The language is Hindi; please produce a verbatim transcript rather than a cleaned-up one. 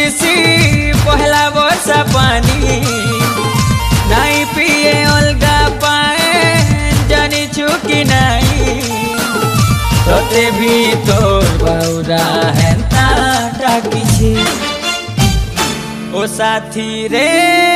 सी पहला वर्षा पानी नहीं पिए अलगा पाए जानी चुकी नहीं तोते भी तोर बाउरा हेंता डाकी छी ओ साथी रे